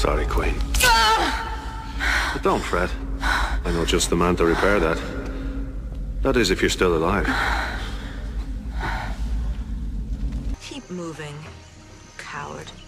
sorry, Queen. But don't fret. I know just the man to repair that. That is, if you're still alive. Keep moving, coward.